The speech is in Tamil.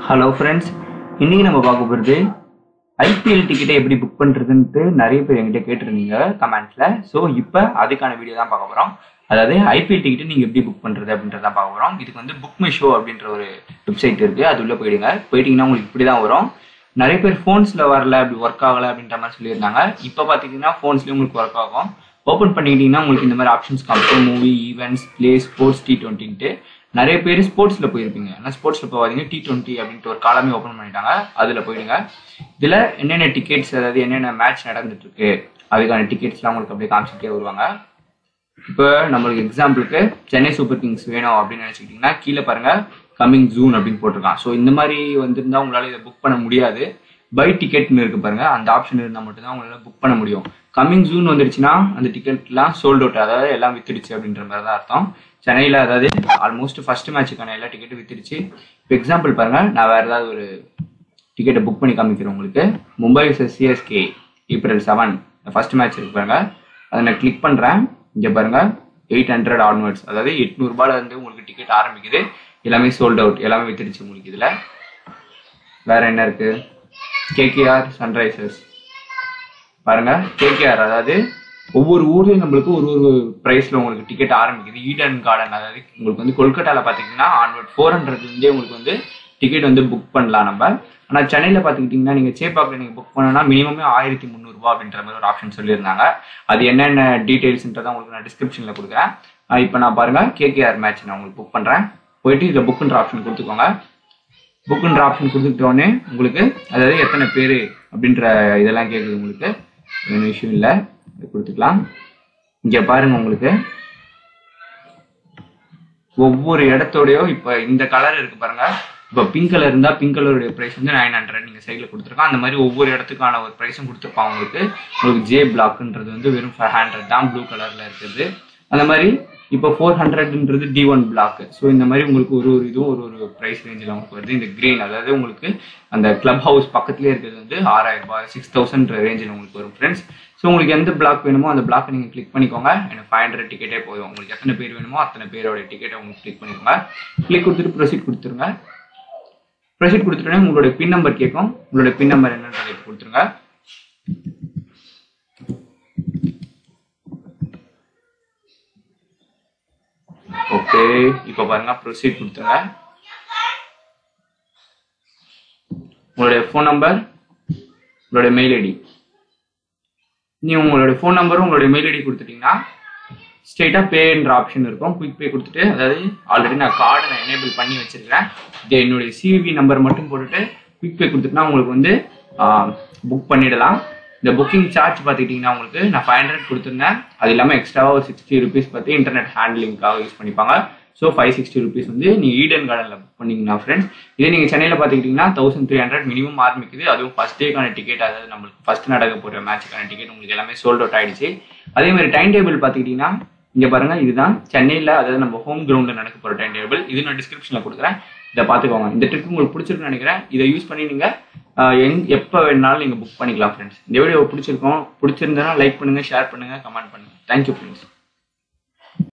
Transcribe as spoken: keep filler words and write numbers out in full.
ஹலோ ஃப்ரெண்ட்ஸ், இன்னைக்கு நம்ம பார்க்க போகிறது ஐபிஎல் டிக்கெட்டை எப்படி புக் பண்ணுறதுன்ட்டு நிறைய பேர் என்கிட்ட கேட்டிருந்தீங்க கமெண்ட்ஸில். ஸோ இப்போ அதுக்கான வீடியோ தான் பார்க்க போகிறோம். அதாவது ஐபிஎல் டிக்கெட்டை நீங்கள் எப்படி புக் பண்ணுறது அப்படின்றத பார்க்க போகிறோம். இதுக்கு வந்து புக் மை ஷோ அப்படின்ற ஒரு வெப்சைட் இருக்குது, அது உள்ளே போயிடுங்க. போயிட்டீங்கன்னா உங்களுக்கு இப்படி தான் வரும். நிறைய பேர் ஃபோன்ஸில் வரல, அப்படி ஒர்க் ஆகலை அப்படின்ற மாதிரி சொல்லியிருந்தாங்க. இப்போ பார்த்தீங்கன்னா ஃபோன்ஸ்லேயும் உங்களுக்கு ஒர்க் ஆகும். ஓப்பன் பண்ணிக்கிட்டிங்கன்னா உங்களுக்கு இந்த மாதிரி ஆப்ஷன்ஸ் காமிக்கும். Movie, events, play, sports, T டுவெண்ட்டின்ட்டு நிறைய பேர் ஸ்போர்ட்ஸில் போயிருப்பீங்க. ஆனால் ஸ்போர்ட்ஸில் போகாதீங்க, டி டுவெண்ட்டி அப்படின்ட்டு ஒரு காலமே ஓப்பன் பண்ணிட்டாங்க, அதில் போயிடுங்க. இதில் என்னென்ன டிக்கெட்ஸ், அதாவது என்னென்ன மேட்ச் நடந்துட்டு இருக்கு அதுக்கான டிக்கெட்ஸ்லாம் உங்களுக்கு அப்படியே காமிச்சிட்டே வருவாங்க. இப்போ நம்மளுக்கு எக்ஸாம்பிளுக்கு சென்னை சூப்பர் கிங்ஸ் வேணும் அப்படின்னு நினச்சிக்கிட்டிங்கன்னா கீழே பாருங்க கம்மிங் ஜூன் அப்படின்னு போட்டிருக்கான். ஸோ இந்த மாதிரி வந்திருந்தா உங்களால் இதை புக் பண்ண முடியாது. பை டிக்கெட்னு இருக்கு பாருங்க, அந்த ஆப்ஷன் இருந்தால் மட்டும்தான் உங்களால் புக் பண்ண முடியும். கம்மிங் ஜூன் வந்துருச்சுன்னா அந்த டிக்கெட்லாம் சோல்ட் அவுட், அதாவது எல்லாம் வித்துடுச்சு அப்படின்ற மாதிரி தான் அர்த்தம். சென்னையில் அதாவது ஆல்மோஸ்ட் ஃபர்ஸ்ட் மேட்சுக்கான எல்லா டிக்கெட்டும் வித்துடுச்சு. இப்போ எக்ஸாம்பிள் பாருங்க, நான் வேறு ஏதாவது ஒரு டிக்கெட்டை புக் பண்ணி காமிக்கிறேன் உங்களுக்கு. Mumbai versus CSK April seven first match இருக்கு பாருங்க, அதை நான் கிளிக் பண்ணுறேன். இங்கே பாருங்க எயிட் ஹண்ட்ரட் ஆன்வர்ட்ஸ், அதாவது எட்நூறுபால இருந்து உங்களுக்கு டிக்கெட் ஆரம்பிக்குது. எல்லாமே சோல்ட் அவுட், எல்லாமே வித்துடுச்சு உங்களுக்கு. இதில் வேற என்ன இருக்கு? கேகேஆர் சன்ரைசர்ஸ் பாருங்க, கேகேஆர் அதாவது ஒவ்வொரு ஊர்லயும் நம்மளுக்கு ஒரு ஒரு பிரைஸ்ல உங்களுக்கு டிக்கெட் ஆரம்பிக்குது. ஈடன் கார்டன், அதாவது உங்களுக்கு வந்து கொல்கட்டால பாத்தீங்கன்னா ஆன்வர்ட் ஃபோர் ஹண்ட்ரட்லேருந்தே உங்களுக்கு வந்து டிக்கெட் வந்து புக் பண்ணலாம் நம்ம. ஆனால் சென்னையில் பார்த்துக்கிட்டிங்கன்னா நீங்கள் சேப்பாக்கில் நீங்கள் புக் பண்ணனா மினிமமே ஆயிரத்தி முந்நூறுபா அப்படின்ற மாதிரி ஒரு ஆப்ஷன் சொல்லியிருந்தாங்க. அது என்னென்ன டீட்டெயில்ஸ்ன்றதை உங்களுக்கு நான் டிஸ்கிரிப்ஷனில் கொடுக்குறேன். இப்போ நான் பாருங்கள் கேகேஆர் மேட்ச் நான் உங்களுக்கு புக் பண்ணுறேன். போயிட்டு இதில் புக்குன்ற ஆப்ஷன் கொடுத்துக்கோங்க. புக்குன்ற ஆப்ஷன் கொடுத்துக்கிட்டோன்னே உங்களுக்கு அதாவது எத்தனை பேர் அப்படின்ற இதெல்லாம் கேட்குது. உங்களுக்கு ஒன்றும் விஷயம் இல்லை, இது கொடுத்துக்கலாம். இங்கே பாருங்க, உங்களுக்கு ஒவ்வொரு இடத்தோடையோ இப்போ இந்த கலர் இருக்கு பாருங்க. இப்போ பிங்க் கலர் இருந்தால் பிங்க் கலருடைய ப்ரைஸ் வந்து நைன் ஹண்ட்ரட் நீங்கள் சைடில் கொடுத்துருக்கோம். அந்த மாதிரி ஒவ்வொரு இடத்துக்கான ஒரு ப்ரைஸும் கொடுத்துருப்பாங்க உங்களுக்கு. உங்களுக்கு ஜே பிளாக்ன்றது வந்து வெறும் ஃபைவ் ஹண்ட்ரட் தான் ப்ளூ கலரில் இருக்குது. அந்த மாதிரி இப்போ ஃபோர் ஹண்ட்ரட்ன்றது டி ஒன் பிளாக். ஸோ இந்த மாதிரி உங்களுக்கு ஒரு ஒரு இதுவும் ஒரு ஒரு ப்ரைஸ் ரேஞ்சில் உங்களுக்கு வருது. இந்த கிரீன் அதாவது உங்களுக்கு அந்த கிளப் ஹவுஸ் பக்கத்துலேயே இருக்கிறது வந்து ஆறாயிரம் ரூபாய் சிக்ஸ் தௌசண்ட் ரேஞ்சில் உங்களுக்கு வரும் ஃப்ரெண்ட்ஸ். ஸோ உங்களுக்கு எந்த பிளாக் வேணுமோ அந்த பிளாக்கை நீங்கள் கிளிக் பண்ணிக்கோங்க. எனக்கு ஃபைவ் ஹண்ட்ரட் டிக்கெட்டே போதும். உங்களுக்கு எத்தனை பேர் வேணுமோ அத்தனை பேரோட டிக்கெட்டை உங்களுக்கு கிளிக் பண்ணிக்கோங்க. கிளிக் கொடுத்துட்டு ப்ரொசீட் கொடுத்துருங்க. ப்ரொசீட் கொடுத்துட்டோன்னே உங்களுடைய பின் நம்பர் கேட்கும். உங்களுடைய பின் நம்பர் என்னன்றதை கொடுத்துருங்க. ஓகே, இப்போ பாருங்க ப்ரொசீட் கொடுத்துருங்க. உங்களுடைய ஃபோன் நம்பர், உங்களுடைய மெயில் ஐடி, நீ உங்களுடைய ஃபோன் நம்பரும் உங்களுடைய மெயில் ஐடி கொடுத்துட்டீங்கன்னா ஸ்ட்ரெயிட்டாக பேன்ற ஆப்ஷன் இருக்கும். குயிக் பே கொடுத்துட்டு, அதாவது ஆல்ரெடி நான் கார்டு நான் எனேபிள் பண்ணி வச்சிருக்கிறேன். இது என்னுடைய சிவி நம்பர் மட்டும் போட்டுட்டு குயிக் பே கொடுத்துட்டுனா உங்களுக்கு வந்து புக் பண்ணிடலாம். இந்த புக்கிங் சார்ஜ் பார்த்துக்கிட்டிங்கன்னா உங்களுக்கு நான் ஃபைவ் ஹண்ட்ரட் கொடுத்துருந்தேன். அது இல்லாமல் எக்ஸ்ட்ராவாக ஒரு சிக்ஸ்டி ருபீஸ் பார்த்து இன்டர்நெட் ஹேண்ட்லிங்காக யூஸ் பண்ணிப்பாங்க. ஸோ ஃபைவ் சிக்ஸ்டி ருபீஸ் வந்து நீங்கள் ஈடன் கார்டனில் புக் பண்ணிங்கன்னா ஃப்ரெண்ட்ஸ். இதே நீங்கள் சென்னையில் பார்த்துக்கிட்டிங்கன்னா தௌசண்ட் த்ரீ ஹண்ட்ரட் மினிமம் ஆரம்பிக்குது. அதுவும் ஃபர்ஸ்ட் டேக்கான டிக்கெட், அதாவது நம்மளுக்கு ஃபர்ஸ்ட் நடக்க போகிற மேட்சுக்கான டிக்கெட் உங்களுக்கு எல்லாமே சோல்ட் அவுட் ஆயிடுச்சு. அதே மாதிரி டைம் டேபிள் பார்த்துக்கிட்டிங்கன்னா இங்கே பாருங்க, இதுதான் சென்னையில் அதாவது நம்ம ஹோம் கிரவுண்டில் நடக்க போகிற டைம் டேபிள். இது நான் டிஸ்கிரிப்ஷனில் கொடுக்குறேன், இதை பார்த்துக்கோங்க. இந்த ட்ரிக் உங்களுக்கு பிடிச்சிருக்குன்னு நினைக்கிறேன். இதை யூஸ் பண்ணி நீங்கள் எங் எப்போ வேணாலும் நீங்கள் புக் பண்ணிக்கலாம் ஃப்ரெண்ட்ஸ். இந்த வீடியோ பிடிச்சிருக்கோம் பிடிச்சிருந்தனா லைக் பண்ணுங்கள், ஷேர் பண்ணுங்கள், கமெண்ட் பண்ணுங்கள். Thank you friends.